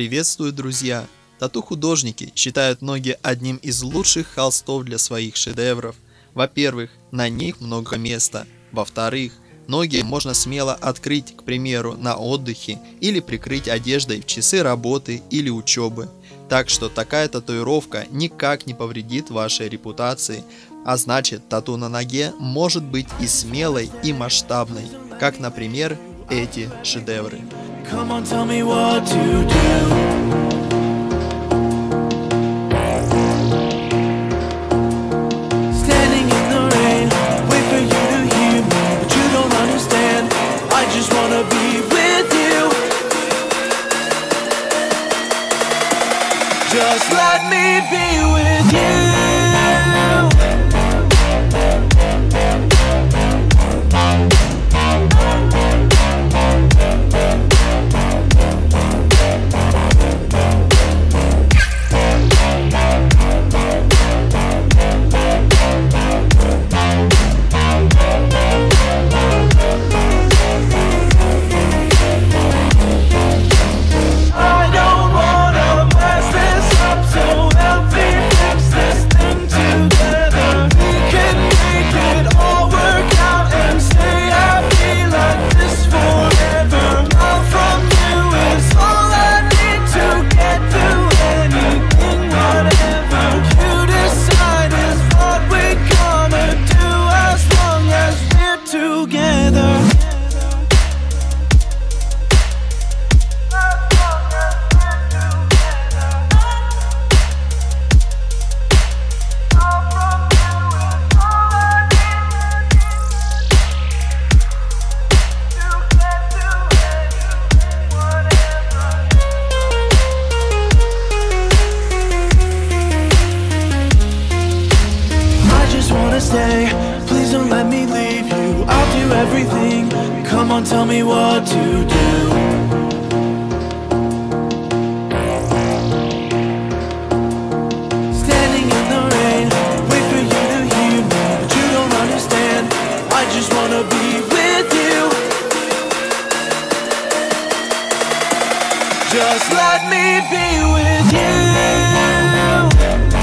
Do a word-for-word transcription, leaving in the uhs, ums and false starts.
Приветствую, друзья! Тату-художники считают ноги одним из лучших холстов для своих шедевров. Во-первых, на них много места. Во-вторых, ноги можно смело открыть, к примеру, на отдыхе или прикрыть одеждой в часы работы или учебы. Так что такая татуировка никак не повредит вашей репутации, а значит, тату на ноге может быть и смелой, и масштабной, как, например, эти шедевры. Come on, tell me what to do. Standing in the rain, wait for you to hear me, but you don't understand. I just wanna be with you. Just let me be with you. Stay, please don't let me leave you. I'll do everything. Come on, tell me what to do. Standing in the rain, wait for you to hear me, but you don't understand. I just wanna be with you. Just let me be with you.